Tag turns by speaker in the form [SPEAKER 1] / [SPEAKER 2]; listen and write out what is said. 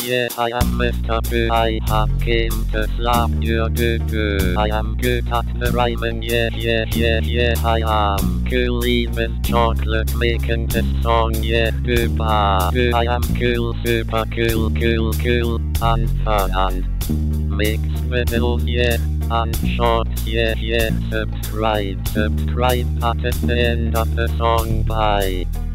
[SPEAKER 1] Yeah, I am Mr. Pooh. I have came to slap your poo-poo. I am good at the rhyming. Yeah, I am. Coolly with chocolate making this song. Yeah, poo-bah. I am cool, super cool, and fun and makes videos. Yeah, and shorts. Yeah, subscribe at the end of the song. Bye.